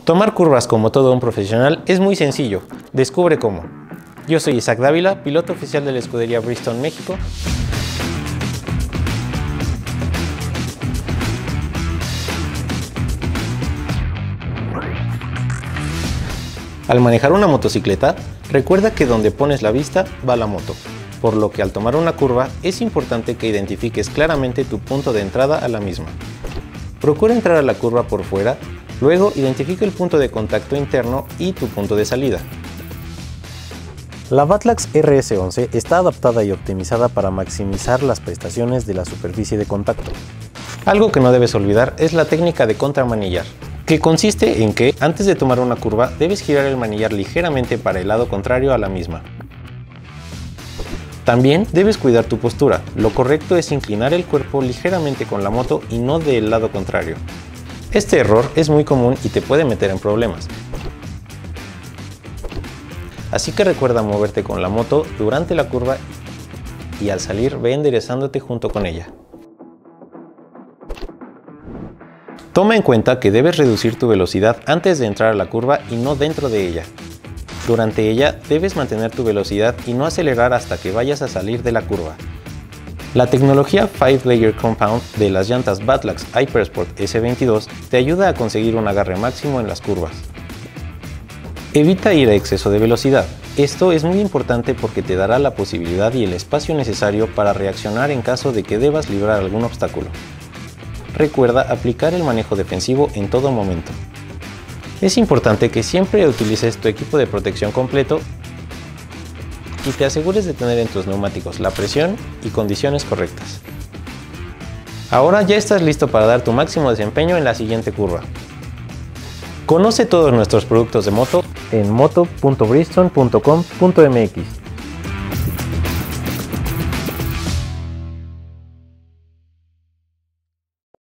Tomar curvas como todo un profesional es muy sencillo. Descubre cómo. Yo soy Isaac Dávila, piloto oficial de la escudería Bridgestone México. Al manejar una motocicleta, recuerda que donde pones la vista va la moto, por lo que al tomar una curva es importante que identifiques claramente tu punto de entrada a la misma. Procura entrar a la curva por fuera, luego identifica el punto de contacto interno y tu punto de salida. La Batlax RS11 está adaptada y optimizada para maximizar las prestaciones de la superficie de contacto. Algo que no debes olvidar es la técnica de contramanillar, que consiste en que, antes de tomar una curva, debes girar el manillar ligeramente para el lado contrario a la misma. También debes cuidar tu postura. Lo correcto es inclinar el cuerpo ligeramente con la moto y no del lado contrario. Este error es muy común y te puede meter en problemas. Así que recuerda moverte con la moto durante la curva y al salir ve enderezándote junto con ella. Toma en cuenta que debes reducir tu velocidad antes de entrar a la curva y no dentro de ella. Durante ella debes mantener tu velocidad y no acelerar hasta que vayas a salir de la curva. La tecnología 5-Layer Compound de las llantas Batlax Hypersport S22 te ayuda a conseguir un agarre máximo en las curvas. Evita ir a exceso de velocidad. Esto es muy importante porque te dará la posibilidad y el espacio necesario para reaccionar en caso de que debas librar algún obstáculo. Recuerda aplicar el manejo defensivo en todo momento. Es importante que siempre utilices tu equipo de protección completo y te asegures de tener en tus neumáticos la presión y condiciones correctas. Ahora ya estás listo para dar tu máximo desempeño en la siguiente curva. Conoce todos nuestros productos de moto en moto.bridgestone.com.mx.